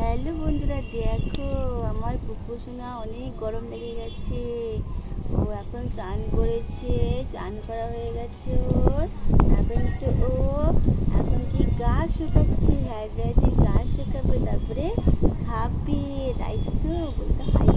Hello বন্ধুরা, দেখো আমার পুপু সোনা অনেক গরম লেগে গেছে। ও এখন স্নান করেছে, স্নান করা হয়ে গেছে ওর। এখন কি ঘাস শুকাচ্ছে, হাইব্রিড ঘাস শুকাবে, তারপরে খাবে, তাই তো বলতে হয়।